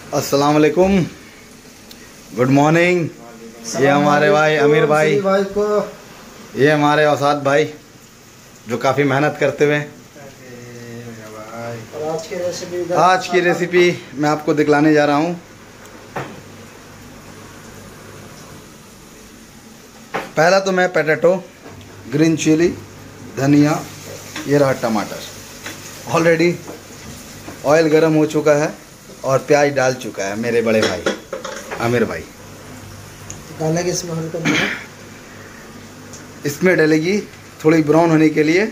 अस्सलाम वालेकुम, good morning. ये हमारे भाई अमीर भाई को, ये हमारे औसाद भाई जो काफ़ी मेहनत करते हुए। आज की रेसिपी मैं आपको दिखलाने जा रहा हूँ। पहला तो मैं पोटैटो, ग्रीन चिली, धनिया, ये रहा टमाटर। ऑलरेडी ऑयल गर्म हो चुका है और प्याज डाल चुका है मेरे बड़े भाई आमिर भाई। डालेंगे इसमें हल्का नमक, इसमें डलेगी थोड़ी ब्राउन होने के लिए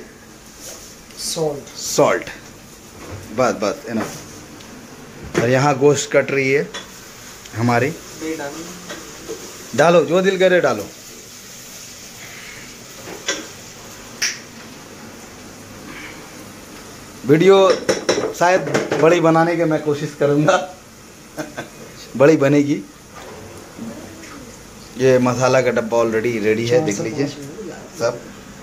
सॉल्ट। बस इनफ। और यहाँ गोश्त कट रही है हमारी। डालो जो दिल करे डालो। वीडियो शायद बड़ी बनाने की मैं कोशिश करूँगा बड़ी बनेगी। ये मसाला का डब्बा ऑलरेडी रेडी है, देख लीजिए सब।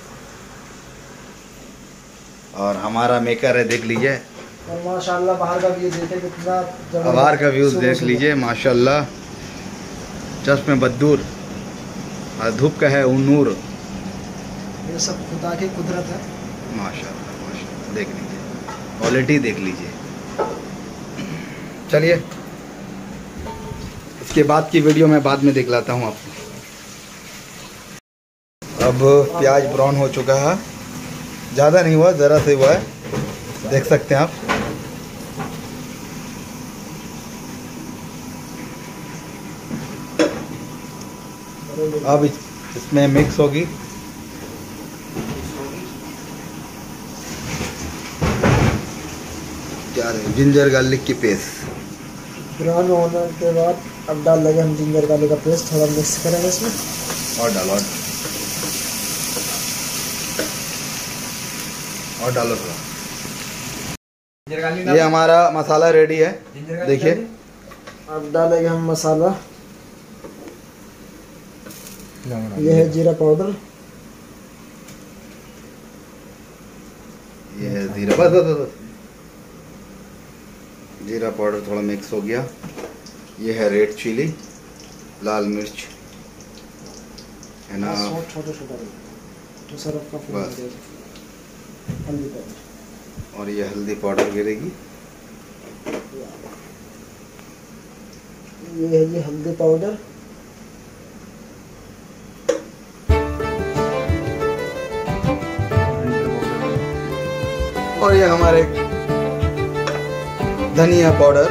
और हमारा मेकर है, देख लीजिए। और माशाल्लाह बाहर का व्यू देखे कितना, बाहर का व्यू देख लीजिए माशाल्लाह। चश्मे बदूर और धूप का है नूर। ये सब खुदा की कुदरत है माशाल्लाह माशाल्लाह। देख लीजिए क्वालिटी, देख लीजिए। चलिए इसके बाद की वीडियो मैं बाद में दिखलाता हूँ आपको। अब प्याज ब्राउन हो चुका है, ज़्यादा नहीं हुआ, ज़रा से हुआ है, देख सकते हैं आप। अब इसमें मिक्स होगी क्या है, जिंजर गार्लिक की पेस्ट। ब्राउन होने के बाद अब डाल लगे हम जिंजर गार्लिक का पेस्ट, थोड़ा मिक्स करेंगे इसमें। और डालो थोड़ा। ये हमारा मसाला रेडी है, देखिए। अब डालेंगे हम मसाला। ये है जीरा पाउडर, ये है जीरा, बस जीरा पाउडर थोड़ा मिक्स हो गया। ये है रेड चिली, लाल मिर्च है ना, छोटा बस। और ये हल्दी पाउडर गिरेगी। ये है जी हल्दी पाउडर। और ये हमारे धनिया पाउडर।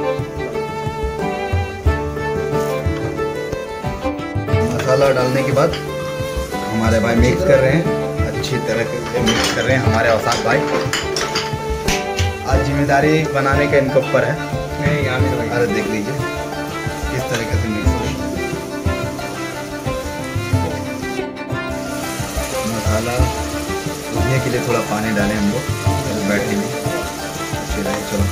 मसाला डालने के बाद हमारे भाई मिक्स कर रहे हैं, अच्छी तरह से मिक्स कर रहे हैं हमारे औसाद भाई। आज जिम्मेदारी बनाने का इनके ऊपर है। अरे देख लीजिए किस तरीके से मिक्स हो। मसाला भुनने के लिए थोड़ा पानी डालें हम लोग, बैठे भी अच्छी रहे। चलो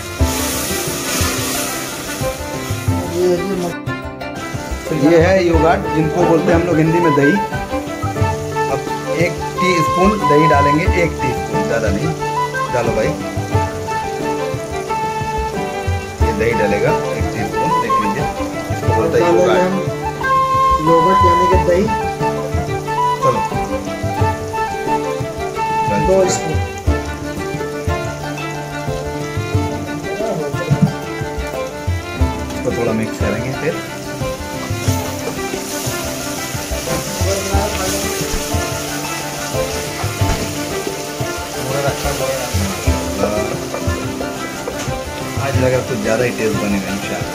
ये है योगर्ट, जिनको बोलते हैं हम लोग हिंदी में दही। अब 1 टीस्पून दही डालेंगे, 1 टीस्पून, ज़्यादा नहीं। डालो भाई, ये दही डालेगा 1 टीस्पून, देख लीजिए। इसको बोलते हैं योगर्ट यानी कि दही। चलो 2 स्पून। इसको थोड़ा मिक्स करेंगे फिर। आज लग रहा कुछ ज़्यादा ही टेस्ट बनेगा इंशाल्लाह।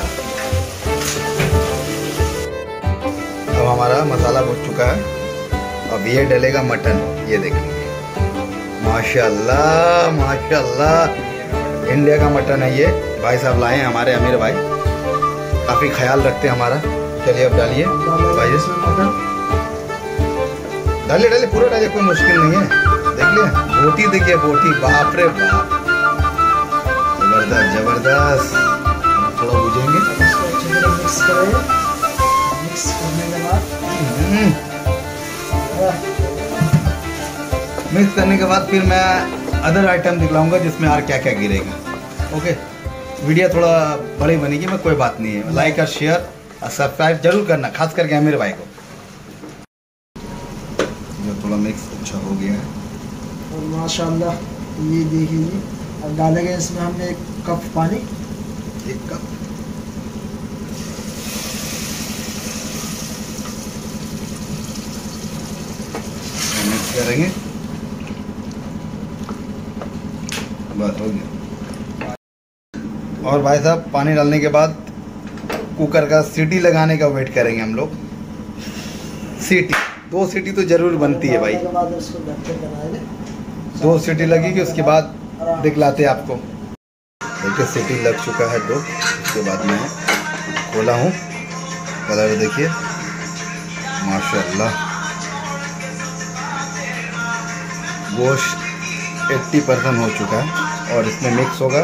अब हमारा मसाला भुन चुका है। अब ये डलेगा मटन, ये देख लीजिए माशाल्लाह माशाल्लाह। इंडिया का मटन है ये, भाई साहब लाए हैं हमारे अमीर भाई, काफ़ी ख्याल रखते हैं हमारा। चलिए अब डालिए भाई, डालिए पूरा डालिए, कोई मुश्किल नहीं है। देख लिया बोटी, देखिए बोटी, बाप रे बाप, जबरदस्त जबरदस्त। थोड़ा भूजेंगे, मिक्स करेंगे। मिक्स करने के बाद मिक्स करने के बाद फिर मैं अदर आइटम दिखलाऊंगा जिसमें और क्या क्या गिरेगा। ओके वीडियो थोड़ा बड़ी बनेगी, मैं कोई बात नहीं है। लाइक और शेयर और सब्सक्राइब जरूर करना, खास करके मेरे भाई को। जो थोड़ा मिक्स अच्छा हो गया है और माशाल्लाह ये देखिए, अब डालेंगे इसमें हमने 1 कप पानी। 1 कप मिक्स करेंगे, बस हो गया। और भाई साहब पानी डालने के बाद कुकर का सीटी लगाने का वेट करेंगे हम लोग। सीटी 2 सीटी तो जरूर बनती है भाई, के बाद उसको ढक्कन बनाएंगे। 2 सीटी लगेगी, उसके बाद दिखलाते हैं आपको। देखिए सीटी लग चुका है 2, उसके बाद मैं खोला हूँ। कलर देखिए माशाल्लाह, गोश्त 80% हो चुका है और इसमें मिक्स होगा।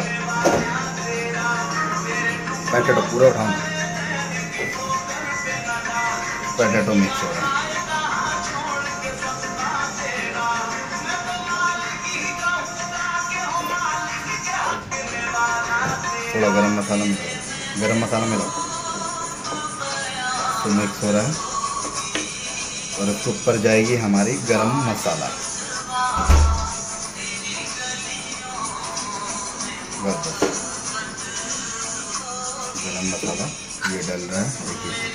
पैकेटो पूरा उठाऊंगा, पैकेटो मिक्स होगा। थोड़ा गरम मसाला मिलाओ, गरम मसाला मिलाओ तो मिक्स हो रहा है। और उसके ऊपर जाएगी हमारी गरम मसाला। बस गरम मसाला ये डल रहा है, देखिए।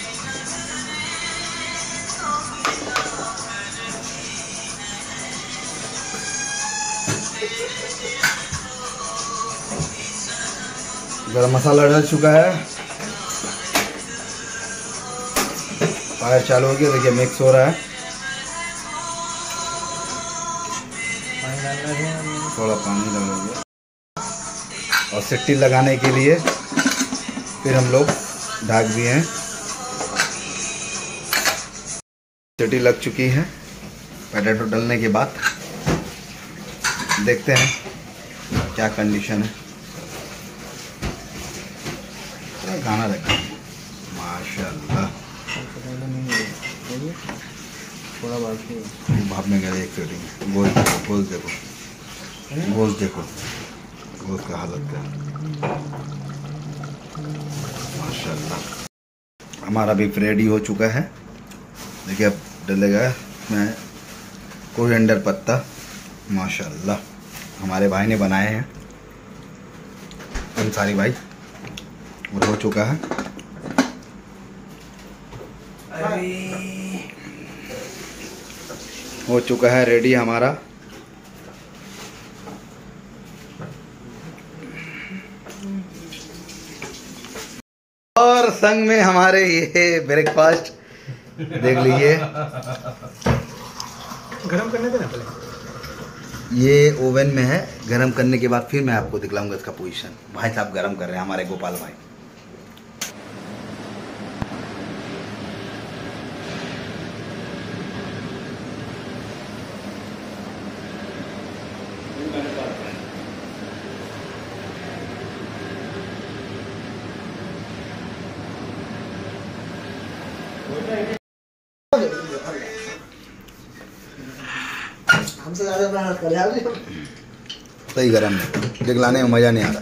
गरम मसाला डल चुका है, फायर चालू हो गया। देखिए मिक्स हो रहा है, थोड़ा पानी डालोगे। और सीटी लगाने के लिए फिर हम लोग ढक दिए हैं। सीटी लग चुकी है। पोटैटो डालने के बाद देखते हैं क्या कंडीशन है। गाना रखा माशाल्लाह, थोड़ा बाकी भाप में गया। एक सेटिंग गोश्त देखो, गोश्त देखो, गोश्त का हालत क्या माशाल्लाह। हमारा भी रेडी हो चुका है। देखिए अब डलेगा मैं कोरिएंडर पत्ता, माशाल्लाह हमारे भाई ने बनाए हैं, अंसारी भाई। और हो चुका है, हो चुका है रेडी हमारा। और संग में हमारे ये ब्रेकफास्ट देख लीजिए। गरम करने देना पहले, ये ओवन में है, गरम करने के बाद फिर मैं आपको दिखलाऊंगा इसका पोजीशन। भाई साहब गरम कर रहे हैं हमारे गोपाल भाई। हमसे ज्यादा मेहनत कर रहे हैं। सही गरम है, दिखलाने में मजा नहीं आ रहा।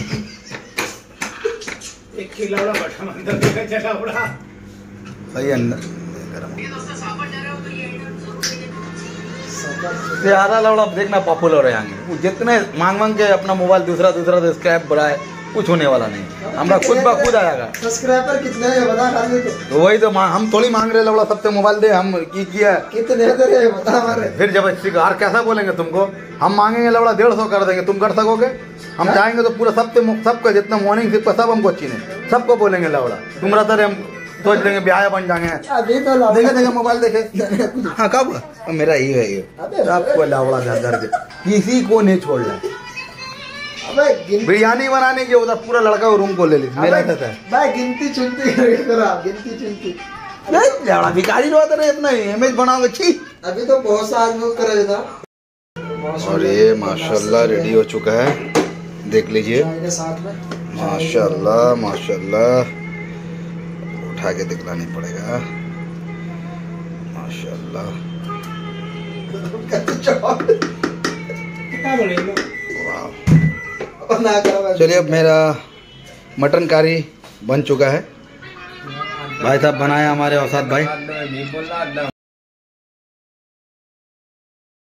एक खिलौना बैठा अंदर का जगह उड़ा सही अंदर गरम। ज्यादा लौड़ा देखना पॉपुलर है यहाँ। वो जितने मांग मांग के अपना मोबाइल दूसरा तो स्क्रैप बढ़ाए, कुछ होने वाला नहीं। हमारा खुद ब खुद आएगा। सब्सक्राइबर कितने है बता खाली तो वही तो हम थोड़ी मांग रहे लौड़ा सबसे मोबाइल दे। हम की किया कितने दे रहे बता हमारे। फिर जब शिकार कैसा बोलेंगे तुमको, हम मांगेंगे लौड़ा 150 कर देंगे, तुम कर सकोगे? हम चाहेंगे तो पूरा सबका जितना मॉर्निंग शिफ्ट सब हमको अच्छी नहीं, सबको बोलेंगे लौड़ा। तुम रहता रहे, हम सोच लेंगे ब्याह बन जाएंगे। अभी तो देखे मोबाइल देखे। हाँ कब मेरा ही है ये, सबको लौड़ा दर्द किसी को नहीं छोड़ रहा। बिरयानी बनाने की उधर पूरा लड़का रूम को ले ली मेरा था। भाई गिनती चुनती गिनती चुनती लौड़ा भिखारी रो रहे अपना इमेज बनाओगे। छी अभी तो बहुत सा आदमी करे था। और ये माशाल्लाह रेडी हो चुका है, देख लीजिए। साथ में माशाल्लाह माशाल्लाह, उठा के दिखलानी पड़ेगा माशाल्लाह। चलिए अब मेरा मटन कारी बन चुका है। भाई साहब बनाया हमारे औसाद भाई।